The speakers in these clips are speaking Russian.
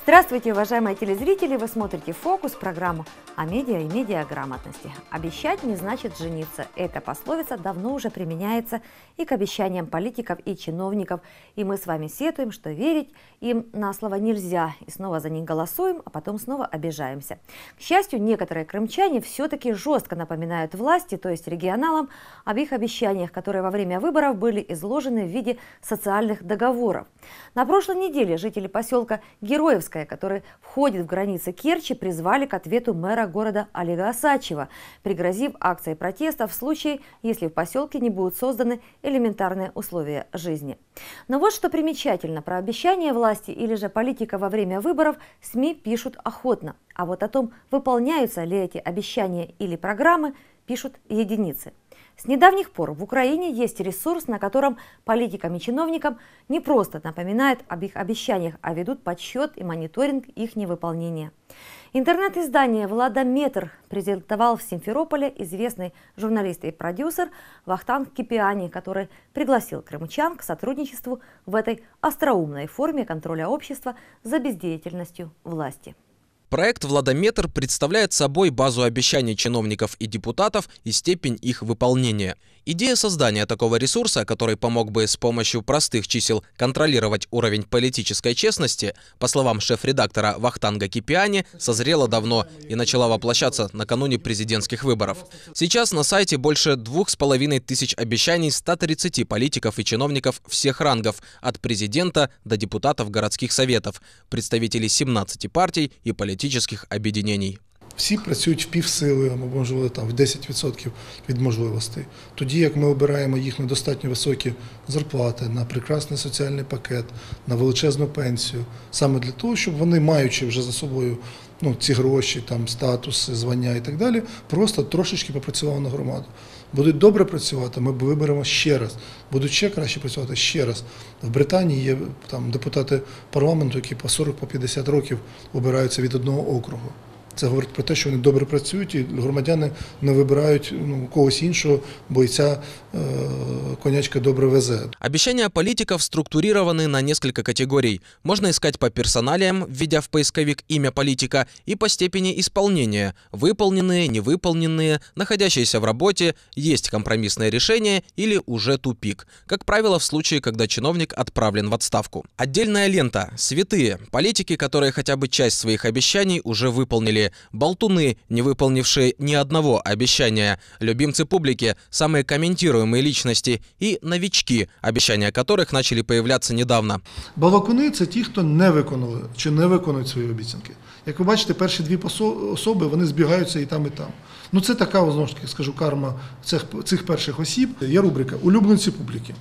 Здравствуйте, уважаемые телезрители! Вы смотрите «Фокус», программу о медиа и медиаграмотности. Обещать не значит жениться. Эта пословица давно уже применяется и к обещаниям политиков и чиновников. И мы с вами сетуем, что верить им на слово нельзя. И снова за них голосуем, а потом снова обижаемся. К счастью, некоторые крымчане все-таки жестко напоминают власти, то есть регионалам, об их обещаниях, которые во время выборов были изложены в виде социальных договоров. На прошлой неделе жители поселка Героевское, который входит в границы Керчи, призвали к ответу мэра города Олега Осадчего, пригрозив акцией протеста в случае, если в поселке не будут созданы элементарные условия жизни. Но вот что примечательно: про обещания власти или же политика во время выборов СМИ пишут охотно. А вот о том, выполняются ли эти обещания или программы, пишут единицы. С недавних пор в Украине есть ресурс, на котором политикам и чиновникам не просто напоминают об их обещаниях, а ведут подсчет и мониторинг их невыполнения. Интернет-издание «Владометр» презентовал в Симферополе известный журналист и продюсер Вахтанг Кипиани, который пригласил крымчан к сотрудничеству в этой остроумной форме контроля общества за бездеятельностью власти. Проект «Владометр» представляет собой базу обещаний чиновников и депутатов и степень их выполнения. Идея создания такого ресурса, который помог бы с помощью простых чисел контролировать уровень политической честности, по словам шеф-редактора Вахтанга Кипиани, созрела давно и начала воплощаться накануне президентских выборов. Сейчас на сайте больше 2500 обещаний 130 политиков и чиновников всех рангов, от президента до депутатов городских советов, представителей 17 партий и политических объединений. Всі працюють в півсили, або, можливо, там, в 10% від можливостей. Тоді, як ми обираємо їх на достатньо високі зарплати, на прекрасний соціальний пакет, на величезну пенсію, саме для того, щоб вони, маючи вже за собою ці гроші, там, статуси, звання і так далі, просто трошечки попрацювали на громаду. Будуть добре працювати, ми виберемо ще раз. Будуть ще краще працювати ще раз. В Британії є там депутати парламенту, які по 40-50 років обираються від одного округу. Це говорить про те, що вони добре працюють, і громадяни не вибирають когось іншого, бо і ця конячка добре везе. Обещания политиков структурированы на несколько категорий. Можно искать по персоналиям, введя в поисковик имя политика, и по степени исполнения – выполненные, невыполненные, находящиеся в работе, есть компромиссное решение или уже тупик. Как правило, в случае, когда чиновник отправлен в отставку. Отдельная лента – святые. Политики, которые хотя бы часть своих обещаний уже выполнили. Болтуны, не выполнившие ни одного обещания. Любимцы публики, самые комментируемые личности. И новички, обещания которых начали появляться недавно. Балакуни – це ті, хто не виконали чи не виконують свої обіцянки. Як ви бачите, перші дві особи, вони збігаються і там, і там. Це така, знову ж таки, скажу, карма цих перших осіб. Є рубрика «Улюбленці публіки».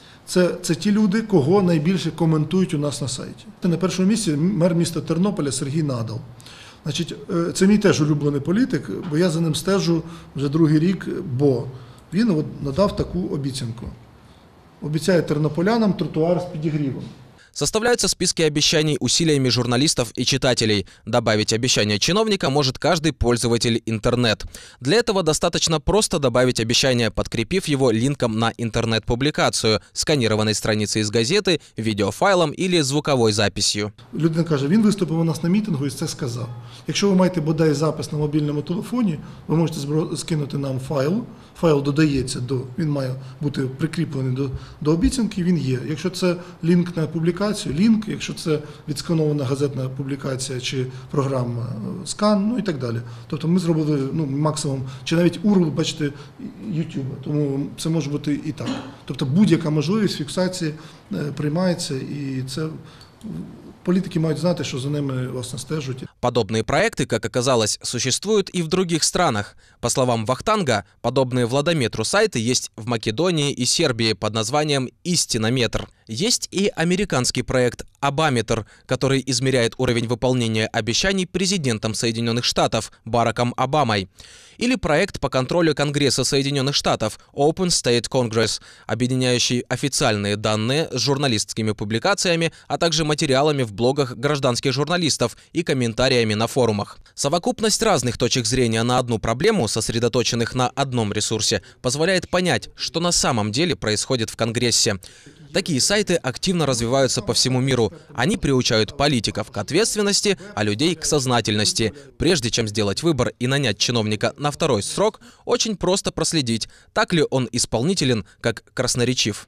Це ті люди, кого найбільше коментують у нас на сайті. На першому місці мер міста Тернополя Сергій Надал. Значить, це мій теж улюблений політик, бо я за ним стежу вже другий рік, бо він надав таку обіцянку. Обіцяє тернополянам тротуар з підігрівом. Составляются списки обещаний усилиями журналистов и читателей. Добавить обещание чиновника может каждый пользователь интернет. Для этого достаточно просто добавить обещание, подкрепив его линком на интернет-публикацию, сканированной страницей из газеты, видеофайлом или звуковой записью. Людина каже, він виступив у нас на мітингу і це сказав. Якщо ви маєте бодай запис на мобільному телефоні, ви можете скинути нам файл. Файл додається, він має бути прикріплений до обіцянки, він є. Якщо це лінк на публікацію, лінк, якщо це відсканована газетна публікація чи програма, скан, і так далі. Тобто ми зробили максимум, чи навіть URL, бачите, YouTube, тому це може бути і так. Тобто будь-яка можливість фіксації приймається, і це политики мають знать, что за ними власне стежут. Подобные проекты, как оказалось, существуют и в других странах. По словам Вахтанга, подобные Владометру сайты есть в Македонии и Сербии под названием «Истинометр». Есть и американский проект «Обаметр», который измеряет уровень выполнения обещаний президентом Соединенных Штатов Бараком Обамой. Или проект по контролю Конгресса Соединенных Штатов Open State Congress, объединяющий официальные данные с журналистскими публикациями, а также материалами в блогах гражданских журналистов и комментариями на форумах. Совокупность разных точек зрения на одну проблему, сосредоточенных на одном ресурсе, позволяет понять, что на самом деле происходит в Конгрессе. Такие сайты активно развиваются по всему миру. курорту. Они приучают политиков к ответственности, а людей к сознательности. Прежде чем сделать выбор и нанять чиновника на второй срок, очень просто проследить, так ли он исполнителен, как красноречив.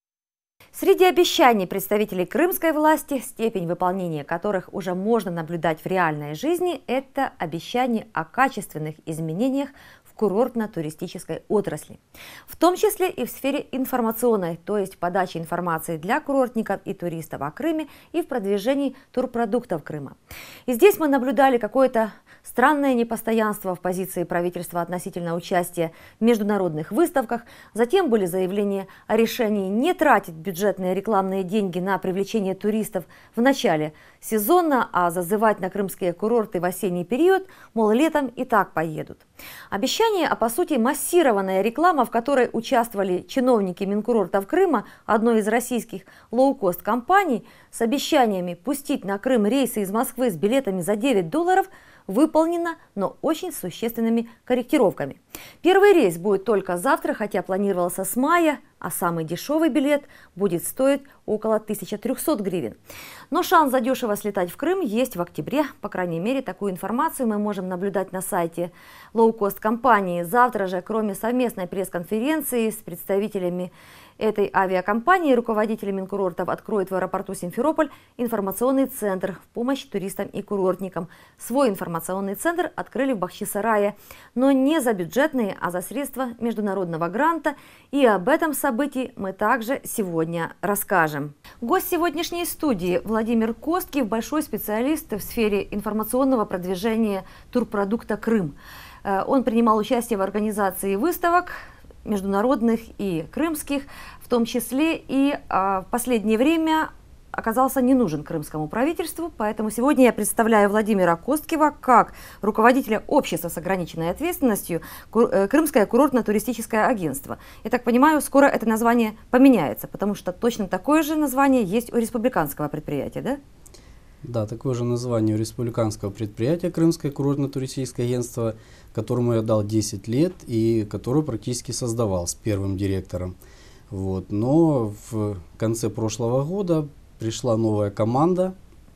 Среди обещаний представителей крымской власти, степень выполнения которых уже можно наблюдать в реальной жизни, это обещание о качественных изменениях в курортно-туристической отрасли. В том числе и в сфере информационной, то есть подачи информации для курортников и туристов о Крыме и в продвижении турпродуктов Крыма. И здесь мы наблюдали какое-то странное непостоянство в позиции правительства относительно участия в международных выставках. Затем были заявления о решении не тратить бюджетные рекламные деньги на привлечение туристов в начале сезона, а зазывать на крымские курорты в осенний период, мол, летом и так поедут. Обещание, а по сути массированная реклама, в которой участвовали чиновники Минкурортов Крыма, одной из российских лоукост-компаний, с обещаниями пустить на Крым рейсы из Москвы с билетами за $9, выполнено, но очень существенными корректировками. Первый рейс будет только завтра, хотя планировался с мая, а самый дешевый билет будет стоить около 1300 гривен. Но шанс задешево слетать в Крым есть в октябре. По крайней мере, такую информацию мы можем наблюдать на сайте лоукост-компании. Завтра же, кроме совместной пресс-конференции с представителями этой авиакомпании, руководители Минкурортов откроют в аэропорту Симферополь информационный центр в помощь туристам и курортникам. Свой информационный центр открыли в Бахчисарае, но не за бюджетные, а за средства международного гранта. И об этом событии мы также сегодня расскажем. Гость сегодняшней студии Владимир Косткив, большой специалист в сфере информационного продвижения турпродукта «Крым». Он принимал участие в организации выставок международных и крымских, в том числе и в последнее время оказался не нужен крымскому правительству, поэтому сегодня я представляю Владимира Косткива как руководителя общества с ограниченной ответственностью Крымское курортно-туристическое агентство. Я так понимаю, скоро это название поменяется, потому что точно такое же название есть у республиканского предприятия, да? Да, такое же название у республиканского предприятия Крымское курортно-туристическое агентство, которому я дал 10 лет и которое практически создавал с первым директором. Вот. Но в конце прошлого года пришла новая команда,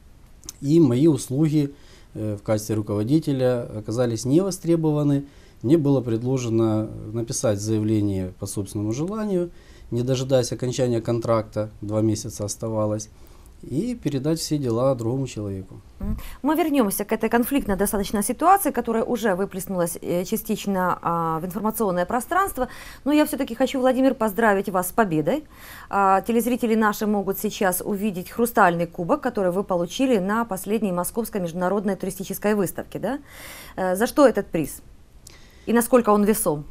и мои услуги в качестве руководителя оказались не востребованы. Мне было предложено написать заявление по собственному желанию, не дожидаясь окончания контракта, 2 месяца оставалось, и передать все дела другому человеку. Мы вернемся к этой конфликтной достаточно ситуации, которая уже выплеснулась частично в информационное пространство. Но я все-таки хочу, Владимир, поздравить вас с победой. Телезрители наши могут сейчас увидеть хрустальный кубок, который вы получили на последней Московской международной туристической выставке. Да? За что этот приз? И насколько он весом?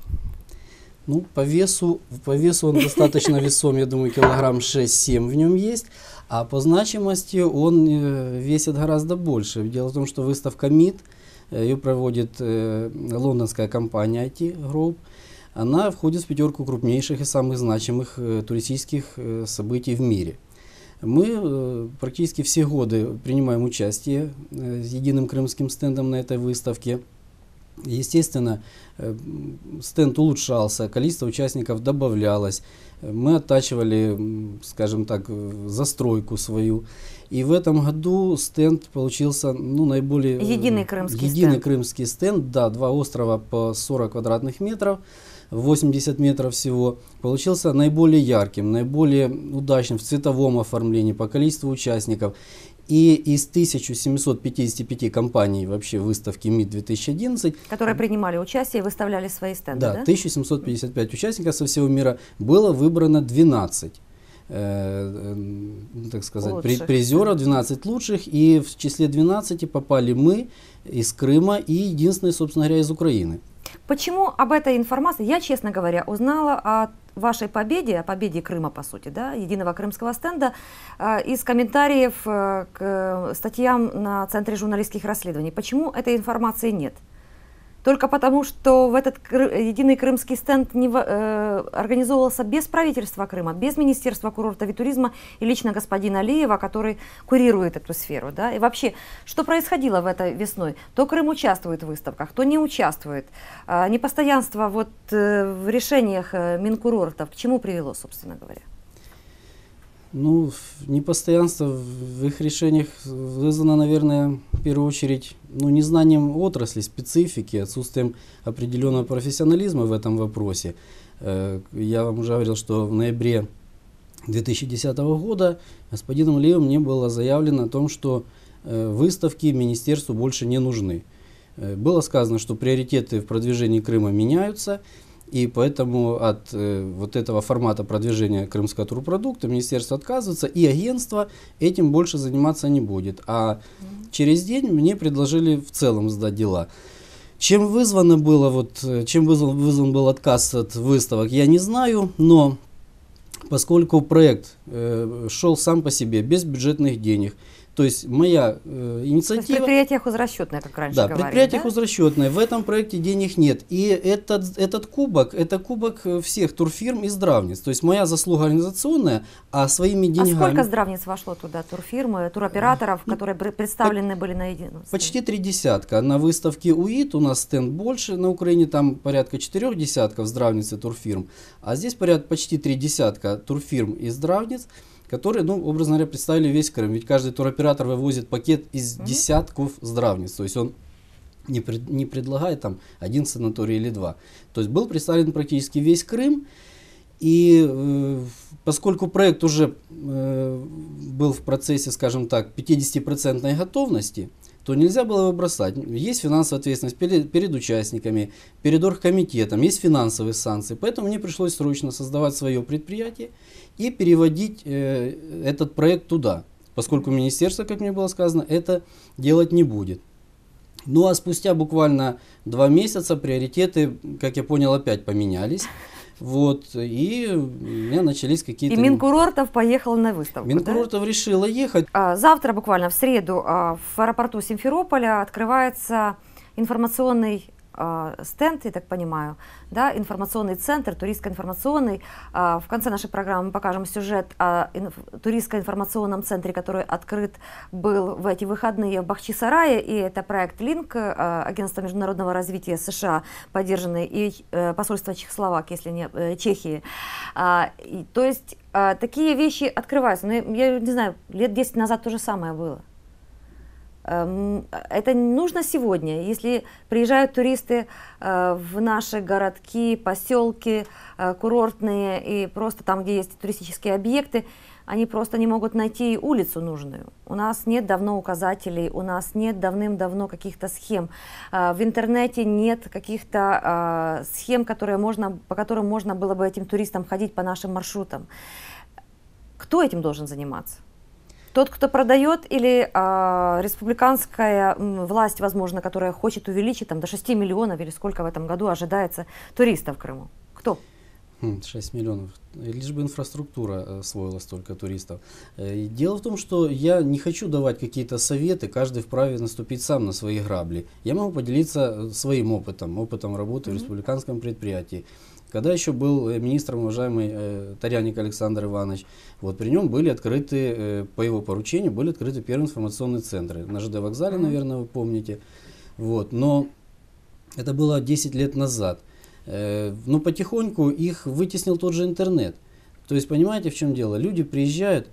Ну, по весу он достаточно весом, я думаю, килограмм 6-7 в нем есть. А по значимости он весит гораздо больше. Дело в том, что выставка МИД, ее проводит лондонская компания IT Group, она входит в 5 крупнейших и самых значимых туристических событий в мире. Мы практически все годы принимаем участие с единым крымским стендом на этой выставке. Естественно, стенд улучшался, количество участников добавлялось, мы оттачивали, скажем так, застройку свою. И в этом году стенд получился наиболее... Единый крымский стенд, да, 2 острова по 40 квадратных метров, 80 метров всего, получился наиболее ярким, наиболее удачным в цветовом оформлении, по количеству участников. И из 1755 компаний вообще выставки МИД 2011, которые принимали участие и выставляли свои стенды, да? 1755 участников со всего мира, было выбрано 12 так сказать, призеров, 12 лучших, и в числе 12 попали мы из Крыма и единственные, собственно говоря, из Украины. Почему об этой информации я, честно говоря, узнала о вашей победе, о победе Крыма, по сути, да, единого крымского стенда, из комментариев к статьям на Центре журналистских расследований. Почему этой информации нет? Только потому, что в этот единый крымский стенд организовывался без правительства Крыма, без Министерства курортов и туризма и лично господина Алиева, который курирует эту сферу. Да? И вообще, что происходило в этой весной? То Крым участвует в выставках, то не участвует. Непостоянство в решениях Минкурортов к чему привело, собственно говоря? Ну, непостоянство в их решениях вызвано, наверное, в первую очередь, ну, незнанием отрасли, специфики, отсутствием определенного профессионализма в этом вопросе. Я вам уже говорил, что в ноябре 2010 года господином Левым мне было заявлено о том, что выставки министерству больше не нужны. Было сказано, что приоритеты в продвижении Крыма меняются, и поэтому от вот этого формата продвижения крымского турпродукта министерство отказывается, и агентство этим больше заниматься не будет. А через день мне предложили в целом сдать дела. Чем вызвано было, чем вызван был отказ от выставок, я не знаю, но поскольку проект шел сам по себе, без бюджетных денег, то есть моя инициатива... То есть предприятие хозрасчетное, как раньше да, говорили. предприятие да? хозрасчетное. В этом проекте денег нет. И этот кубок, это кубок всех турфирм и здравниц. То есть моя заслуга организационная, а своими деньгами... А сколько здравниц вошло туда? Турфирмы, туроператоров, которые представлены были на едином? Почти 30. На выставке УИТ у нас стенд больше на Украине, там порядка 40 здравниц и турфирм. А здесь порядка почти 30 турфирм и здравниц, которые, ну, образно говоря, представили весь Крым. Ведь каждый туроператор вывозит пакет из десятков здравниц. То есть он не предлагает там один санаторий или два. То есть был представлен практически весь Крым. И поскольку проект уже был в процессе, скажем так, 50% готовности, то нельзя было его бросать. Есть финансовая ответственность перед участниками, перед оргкомитетом, есть финансовые санкции. Поэтому мне пришлось срочно создавать свое предприятие и переводить этот проект туда, поскольку министерство, как мне было сказано, это делать не будет. Ну а спустя буквально 2 месяца приоритеты, как я понял, опять поменялись. Вот, и у меня начались какие-то... И Минкурортов поехал на выставку, Минкурортов да? решила ехать. Завтра, буквально в среду, в аэропорту Симферополя открывается информационный стенд, я так понимаю, да, информационный центр, туристско-информационный. В конце нашей программы мы покажем сюжет о туристско-информационном центре, который открыт был в эти выходные в Бахчисарае, и это проект Линк, Агентство международного развития США, поддержанный, и посольство Чехословакии, если не Чехии. То есть такие вещи открываются. Но я не знаю, лет 10 назад то же самое было. Это нужно сегодня, если приезжают туристы в наши городки, поселки, курортные и просто там, где есть туристические объекты, они просто не могут найти улицу нужную. У нас нет давно указателей, у нас нет давным-давно каких-то схем. В интернете нет каких-то схем, по которым можно было бы этим туристам ходить по нашим маршрутам. Кто этим должен заниматься? Тот, кто продает, или республиканская власть, возможно, которая хочет увеличить там, до 6 миллионов, или сколько в этом году ожидается туристов в Крыму? Кто? 6 миллионов. Лишь бы инфраструктура освоила столько туристов. Дело в том, что я не хочу давать какие-то советы, каждый вправе наступить сам на свои грабли. Я могу поделиться своим опытом работы в республиканском предприятии. Когда еще был министром уважаемый Таряник Александр Иванович, вот при нем были открыты, по его поручению, были открыты первые информационные центры. На ЖД вокзале, наверное, вы помните. Вот. Но это было 10 лет назад. Но потихоньку их вытеснил тот же интернет. То есть, понимаете, в чем дело? Люди приезжают,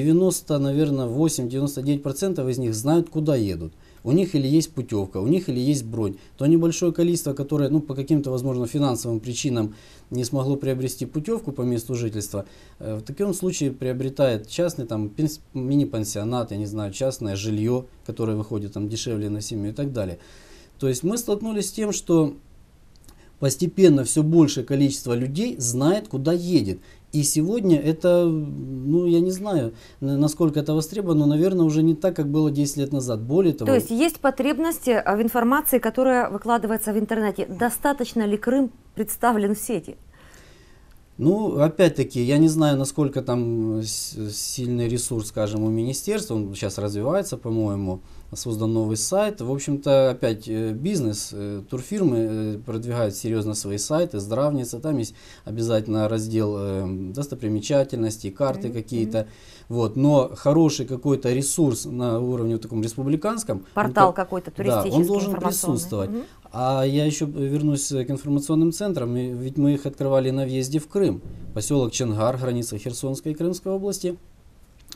98-99% из них знают, куда едут. У них или есть путевка, у них или есть бронь. То небольшое количество, которое по каким-то, возможно, финансовым причинам не смогло приобрести путевку по месту жительства, в таком случае приобретает частный мини-пансионат, я не знаю, частное жилье, которое выходит дешевле на семью и так далее. То есть мы столкнулись с тем, что постепенно все большее количество людей знает, куда едет. И сегодня это, я не знаю, насколько это востребовано, но, наверное, уже не так, как было 10 лет назад. Более того... То есть есть потребность в информации, которая выкладывается в интернете. Достаточно ли Крым представлен в сети? Опять-таки, я не знаю, насколько там сильный ресурс, скажем, у министерства. Он сейчас развивается, по-моему. Создан новый сайт. В общем-то, опять бизнес, турфирмы продвигают серьезно свои сайты, здравницы. Там есть обязательно раздел достопримечательностей, карты какие-то. Вот. Но хороший какой-то ресурс на уровне таком республиканском. Портал какой-то туристический, да, он должен присутствовать. А я еще вернусь к информационным центрам. Ведь мы их открывали на въезде в Крым. Поселок Чонгар, граница Херсонской и Крымской области.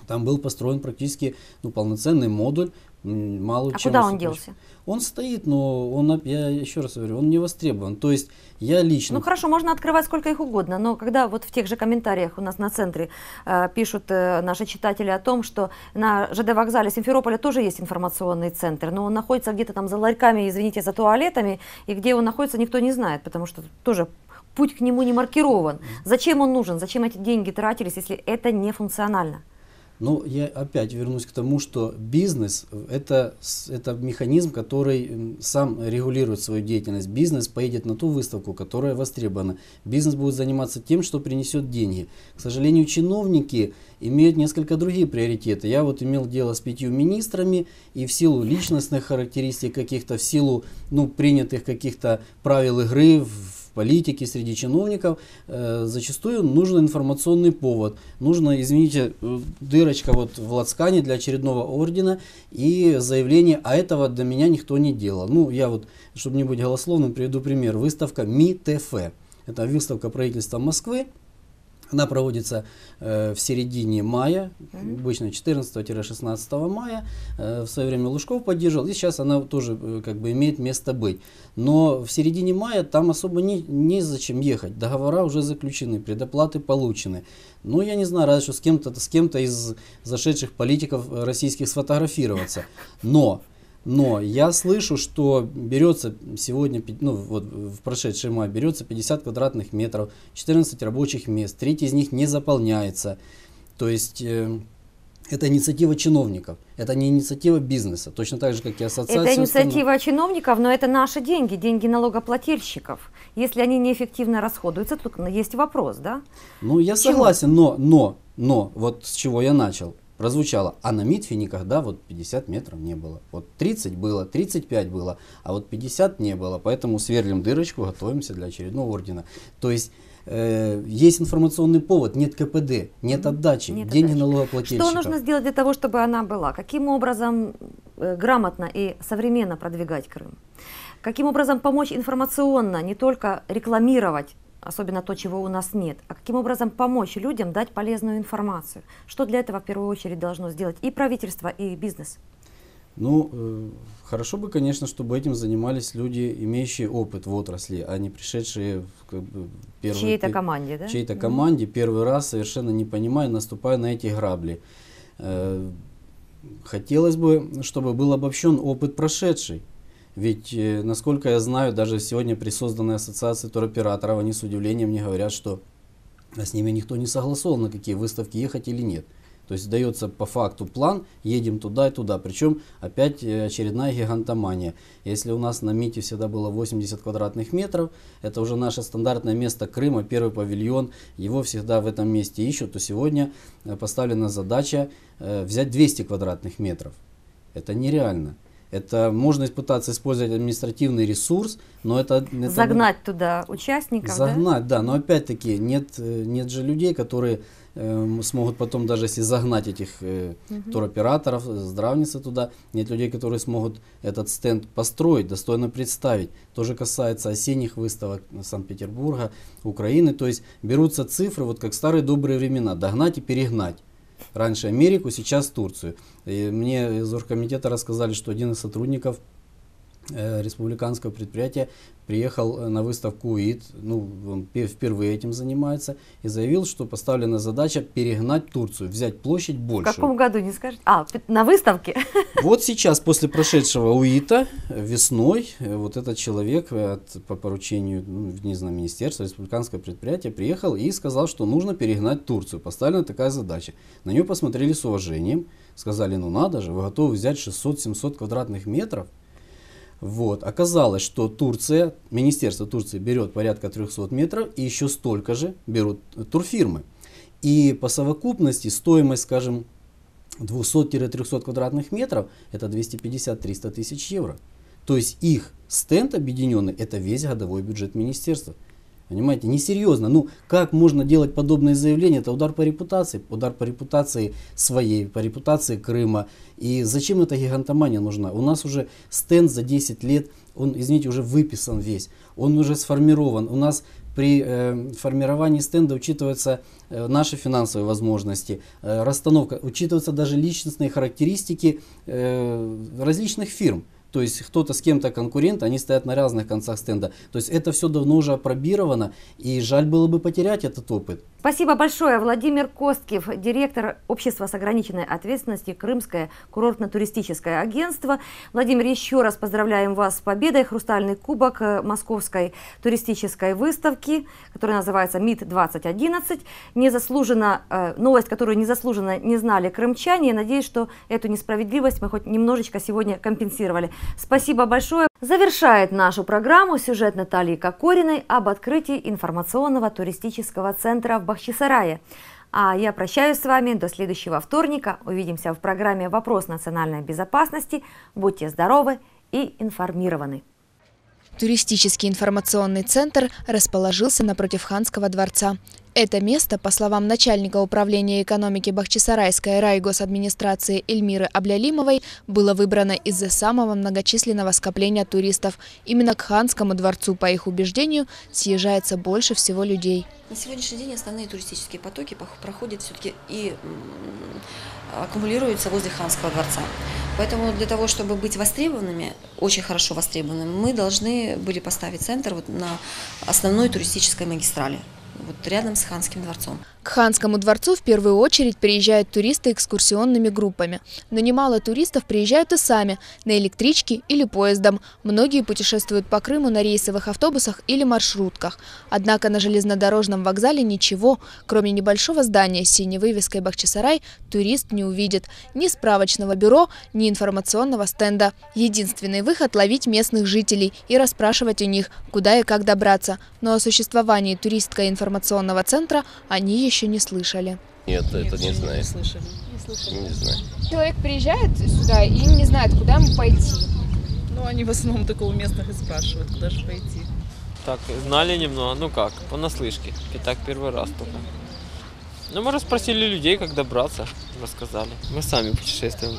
Там был построен практически полноценный модуль, мало чем. Куда он делся? Он стоит, но я еще раз говорю, он не востребован. То есть я лично... Ну хорошо, можно открывать сколько их угодно, но когда вот в тех же комментариях у нас на центре пишут наши читатели о том, что на ЖД вокзале Симферополя тоже есть информационный центр, но он находится где-то там за ларьками, извините, за туалетами, и где он находится, никто не знает, потому что тоже путь к нему не маркирован. Зачем он нужен, зачем эти деньги тратились, если это не функционально? Ну, я опять вернусь к тому, что бизнес это механизм, который сам регулирует свою деятельность. Бизнес поедет на ту выставку, которая востребована. Бизнес будет заниматься тем, что принесет деньги. К сожалению, чиновники имеют несколько другие приоритеты. Я вот имел дело с 5 министрами, и в силу личностных характеристик каких-то, в силу принятых каких-то правил игры в политике среди чиновников, зачастую нужен информационный повод. Нужно, извините, дырочка вот в лацкане для очередного ордена и заявление, а этого до меня никто не делал. Ну, я вот, чтобы не быть голословным, приведу пример. Выставка МИ-ТФ. Это выставка правительства Москвы. Она проводится в середине мая, обычно 14-16 мая. В свое время Лужков поддерживал, и сейчас она тоже имеет место быть. Но в середине мая там особо незачем ехать. Договора уже заключены, предоплаты получены. Ну, я не знаю, разве что с кем-то из зашедших политиков российских сфотографироваться. Но я слышу, что берется сегодня, в прошедший май, берется 50 квадратных метров, 14 рабочих мест, треть из них не заполняется. То есть это инициатива чиновников, это не инициатива бизнеса, точно так же, как и ассоциация. Это инициатива чиновников, но это наши деньги, деньги налогоплательщиков. Если они неэффективно расходуются, то есть вопрос, да? Ну, я согласен, но, вот с чего я начал. Прозвучало, а на МИТФе никогда 50 метров не было. Вот 30 было, 35 было, а вот 50 не было. Поэтому сверлим дырочку, готовимся для очередного ордена. То есть есть информационный повод, нет КПД, нет отдачи, деньги налогоплательщиков. Что нужно сделать для того, чтобы она была? Каким образом грамотно и современно продвигать Крым? Каким образом помочь информационно, не только рекламировать, особенно то, чего у нас нет, а каким образом помочь людям дать полезную информацию? Что для этого в первую очередь должно сделать и правительство, и бизнес? Ну, хорошо бы, конечно, чтобы этим занимались люди, имеющие опыт в отрасли, а не пришедшие в чьей-то команде, да? Чьей-то команде первый раз, совершенно не понимая, наступая на эти грабли. Хотелось бы, чтобы был обобщен опыт прошедший. Ведь, насколько я знаю, даже сегодня при созданной ассоциации туроператоров, они с удивлением мне говорят, что с ними никто не согласовал, на какие выставки ехать или нет. То есть дается по факту план, едем туда и туда. Причем опять очередная гигантомания. Если у нас на МИТе всегда было 80 квадратных метров, это уже наше стандартное место Крыма, первый павильон, его всегда в этом месте ищут, то сегодня поставлена задача взять 200 квадратных метров. Это нереально. Это можно пытаться использовать административный ресурс, но это загнать туда участников, загнать, да, но опять-таки нет же людей, которые смогут потом, даже если загнать этих туроператоров, здравницы туда, нет людей, которые смогут этот стенд построить, достойно представить. То же касается осенних выставок Санкт-Петербурга, Украины, то есть берутся цифры, вот как в старые добрые времена, догнать и перегнать. Раньше Америку, сейчас Турцию. И мне из оргкомитета рассказали, что один из сотрудников республиканского предприятия приехал на выставку УИТ, он впервые этим занимается, и заявил, что поставлена задача перегнать Турцию, взять площадь больше. В каком году, не скажете? На выставке? Вот сейчас, после прошедшего УИТа, весной, вот этот человек по поручению, не знаю, министерства, республиканского предприятия приехал и сказал, что нужно перегнать Турцию. Поставлена такая задача. На нее посмотрели с уважением, сказали, надо же, вы готовы взять 600-700 квадратных метров? Вот. Оказалось, что Турция, Министерство Турции берет порядка 300 метров, и еще столько же берут турфирмы. И по совокупности стоимость, скажем, 200-300 квадратных метров, это 250-300 тысяч евро. То есть их стенд объединенный, это весь годовой бюджет министерства. Понимаете, несерьезно. Как можно делать подобные заявления? Это удар по репутации своей, по репутации Крыма. И зачем эта гигантомания нужна? У нас уже стенд за 10 лет, он, извините, уже выписан весь, он уже сформирован. У нас при формировании стенда учитываются наши финансовые возможности, расстановка, учитываются даже личностные характеристики различных фирм. То есть кто-то с кем-то конкурент, они стоят на разных концах стенда. То есть это все давно уже опробировано, и жаль было бы потерять этот опыт. Спасибо большое. Владимир Косткив, директор общества с ограниченной ответственностью «Крымское курортно-туристическое агентство». Владимир, еще раз поздравляем вас с победой. Хрустальный кубок Московской туристической выставки, которая называется МИД-2011. Новость, которую незаслуженно не знали крымчане. Надеюсь, что эту несправедливость мы хоть немножечко сегодня компенсировали. Спасибо большое. Завершает нашу программу сюжет Натальи Кокориной об открытии информационного туристического центра в Бахчисарае. А я прощаюсь с вами до следующего вторника. Увидимся в программе «Вопрос национальной безопасности». Будьте здоровы и информированы. Туристический информационный центр расположился напротив Ханского дворца. Это место, по словам начальника управления экономики Бахчисарайской райгосадминистрации Эльмиры Аблялимовой, было выбрано из-за самого многочисленного скопления туристов. Именно к Ханскому дворцу, по их убеждению, съезжается больше всего людей. На сегодняшний день основные туристические потоки проходят все-таки и аккумулируются возле Ханского дворца. Поэтому для того, чтобы быть востребованными, очень хорошо востребованными, мы должны были поставить центр на основной туристической магистрали, рядом с Ханским дворцом. К Ханскому дворцу в первую очередь приезжают туристы экскурсионными группами. Но немало туристов приезжают и сами, на электричке или поездом. Многие путешествуют по Крыму на рейсовых автобусах или маршрутках. Однако на железнодорожном вокзале ничего, кроме небольшого здания с синей вывеской «Бахчисарай», турист не увидит. Ни справочного бюро, ни информационного стенда. Единственный выход – ловить местных жителей и расспрашивать у них, куда и как добраться. Но о существовании туристско-информационного центра они еще не слышали. Нет, это не знаю. Не слышали. Не знаю. Человек приезжает сюда и не знает, куда ему пойти. Ну, они в основном только у местных и спрашивают, куда же пойти. Так, знали немного, ну как, понаслышке. И так первый раз только. Ну, мы расспросили людей, как добраться, рассказали. Мы сами путешествуем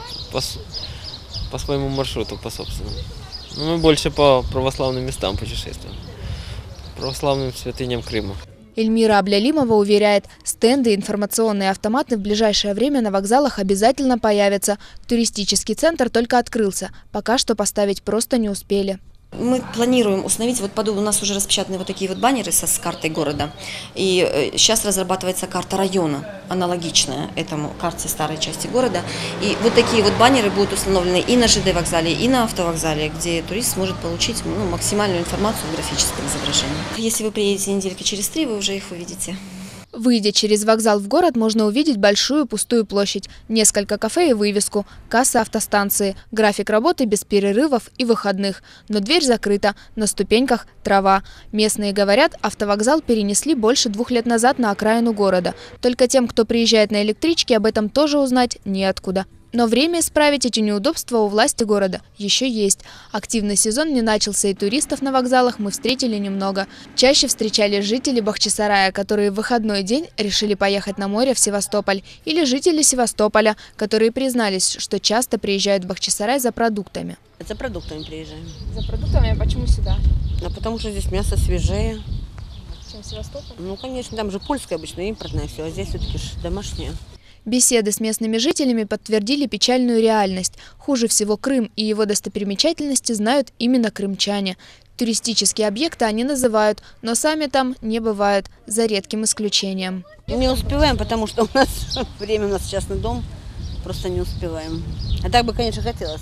по своему маршруту, по собственному. Но мы больше по православным местам путешествуем. Православным святыням Крыма. Эльмира Аблялимова уверяет, стенды и информационные автоматы в ближайшее время на вокзалах обязательно появятся. Туристический центр только открылся. Пока что поставить просто не успели. Мы планируем установить, у нас уже распечатаны такие баннеры с картой города. И сейчас разрабатывается карта района, аналогичная этому карте старой части города. И такие баннеры будут установлены и на ЖД вокзале, и на автовокзале, где турист сможет получить максимальную информацию в графическом изображении. Если вы приедете недельки через 3, вы уже их увидите. Выйдя через вокзал в город, можно увидеть большую пустую площадь, несколько кафе и вывеску, касса автостанции, график работы без перерывов и выходных. Но дверь закрыта, на ступеньках трава. Местные говорят, автовокзал перенесли больше 2 лет назад на окраину города. Только тем, кто приезжает на электричке, об этом тоже узнать неоткуда. Но время исправить эти неудобства у власти города еще есть. Активный сезон не начался, и туристов на вокзалах мы встретили немного. Чаще встречали жители Бахчисарая, которые в выходной день решили поехать на море в Севастополь. Или жители Севастополя, которые признались, что часто приезжают в Бахчисарай за продуктами. За продуктами приезжаем. За продуктами? А почему сюда? Потому что здесь мясо свежее. Чем Севастополь? Ну, конечно, там же польское обычно, импортное все, а здесь все-таки домашнее. Беседы с местными жителями подтвердили печальную реальность. Хуже всего Крым и его достопримечательности знают именно крымчане. Туристические объекты они называют, но сами там не бывают, за редким исключением. Не успеваем, потому что у нас время, у нас частный дом, просто не успеваем. А так бы, конечно, хотелось.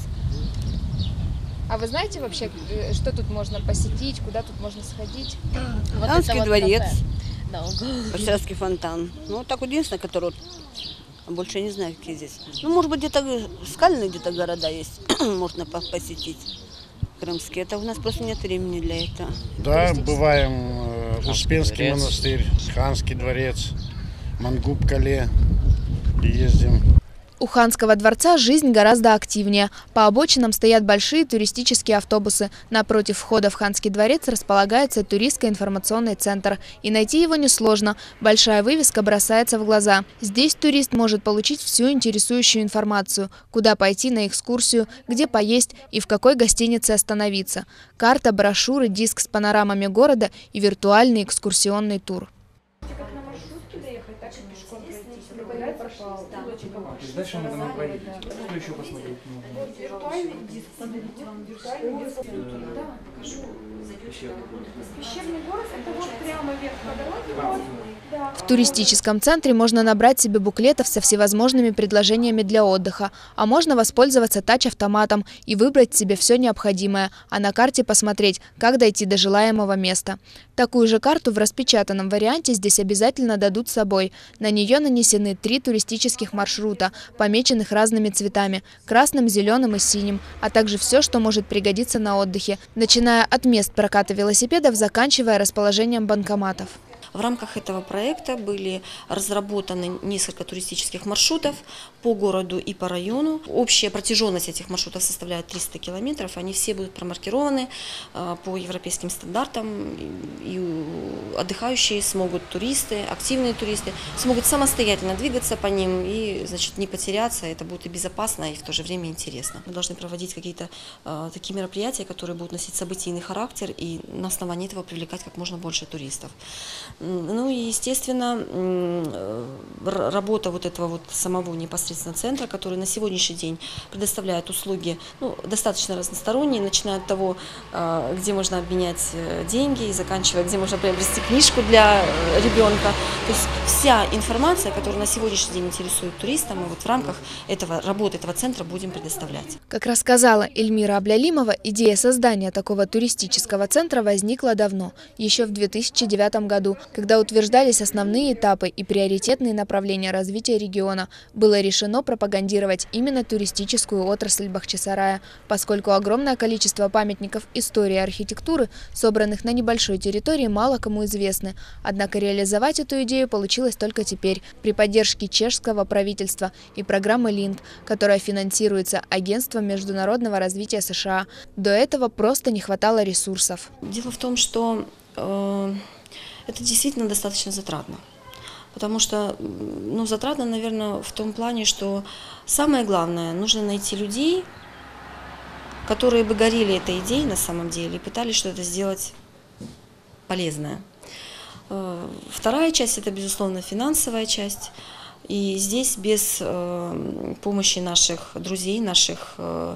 А вы знаете вообще, что тут можно посетить, куда тут можно сходить? Ханский дворец, Бахчисарайский фонтан. Ну, так единственное, который... Больше не знаю, какие здесь. Ну, может быть, где-то скальные где-то города есть, можно посетить. Крымские. Это у нас просто нет времени для этого. Да, бываем Успенский монастырь, Ханский дворец, Мангуб-Кале ездим. У Ханского дворца жизнь гораздо активнее. По обочинам стоят большие туристические автобусы. Напротив входа в Ханский дворец располагается туристско-информационный центр. И найти его несложно. Большая вывеска бросается в глаза. Здесь турист может получить всю интересующую информацию. Куда пойти на экскурсию, где поесть и в какой гостинице остановиться. Карта, брошюры, диск с панорамами города и виртуальный экскурсионный тур. Дальше мы будем проверить. Что еще посмотреть? Виртуальный диск. Да, покажу. Пещерный город – это вот прямо вверх по дороге. В туристическом центре можно набрать себе буклетов со всевозможными предложениями для отдыха, а можно воспользоваться тач-автоматом и выбрать себе все необходимое, а на карте посмотреть, как дойти до желаемого места. Такую же карту в распечатанном варианте здесь обязательно дадут с собой. На нее нанесены 3 туристических маршрута, помеченных разными цветами – красным, зеленым и синим, а также все, что может пригодиться на отдыхе, начиная от мест проката велосипедов, заканчивая расположением банкоматов. В рамках этого проекта были разработаны несколько туристических маршрутов по городу и по району. Общая протяженность этих маршрутов составляет 300 километров. Они все будут промаркированы по европейским стандартам. И отдыхающие смогут, туристы, активные туристы, смогут самостоятельно двигаться по ним и, значит, не потеряться. Это будет и безопасно, и в то же время интересно. Мы должны проводить какие-то такие мероприятия, которые будут носить событийный характер и на основании этого привлекать как можно больше туристов. Ну и, естественно, работа вот этого вот самого непосредственно центра, который на сегодняшний день предоставляет услуги достаточно разносторонние, начиная от того, где можно обменять деньги, и заканчивая, где можно приобрести книжку для ребенка. То есть вся информация, которая на сегодняшний день интересует туриста, мы вот в рамках работы этого центра будем предоставлять. Как рассказала Эльмира Аблялимова, идея создания такого туристического центра возникла давно, еще в 2009 году, когда утверждались основные этапы и приоритетные направления развития региона. Было решено пропагандировать именно туристическую отрасль Бахчисарая, поскольку огромное количество памятников истории и архитектуры, собранных на небольшой территории, мало кому известны. Однако реализовать эту идею получилось только теперь, при поддержке чешского правительства и программы LINK, которая финансируется Агентством международного развития США. До этого просто не хватало ресурсов. Дело в том, что это действительно достаточно затратно. Потому что, затратно, наверное, в том плане, что самое главное, нужно найти людей, которые бы горели этой идеей на самом деле и пытались что-то сделать полезное. Вторая часть – это, безусловно, финансовая часть. И здесь без помощи наших друзей, наших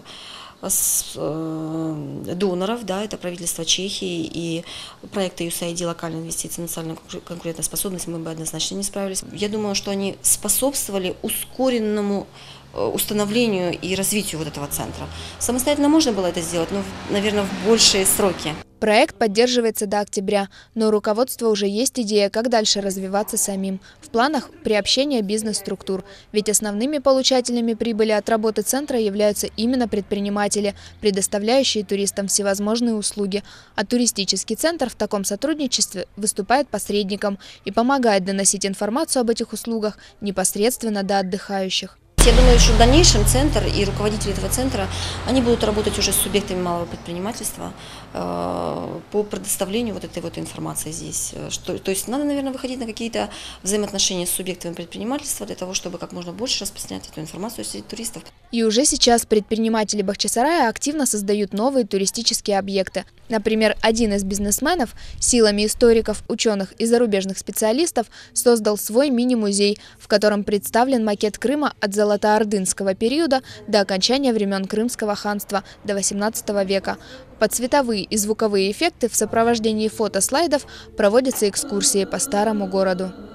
доноров, да, это правительство Чехии и проекты USAID, локальные инвестиции, национальная конкурентоспособность, мы бы однозначно не справились. Я думаю, что они способствовали ускоренному установлению и развитию вот этого центра. Самостоятельно можно было это сделать, но, наверное, в большие сроки. Проект поддерживается до октября, но у руководства уже есть идея, как дальше развиваться самим. В планах приобщение бизнес-структур, ведь основными получателями прибыли от работы центра являются именно предприниматели, предоставляющие туристам всевозможные услуги. А туристический центр в таком сотрудничестве выступает посредником и помогает доносить информацию об этих услугах непосредственно до отдыхающих. Я думаю, что в дальнейшем центр и руководители этого центра, они будут работать уже с субъектами малого предпринимательства по предоставлению вот этой вот информации здесь. То есть надо, наверное, выходить на какие-то взаимоотношения с субъектами предпринимательства для того, чтобы как можно больше распространять эту информацию среди туристов. И уже сейчас предприниматели Бахчисарая активно создают новые туристические объекты. Например, один из бизнесменов силами историков, ученых и зарубежных специалистов создал свой мини-музей, в котором представлен макет Крыма от золотоордынского периода до окончания времен Крымского ханства до XVIII века. Под цветовые и звуковые эффекты в сопровождении фотослайдов проводятся экскурсии по старому городу.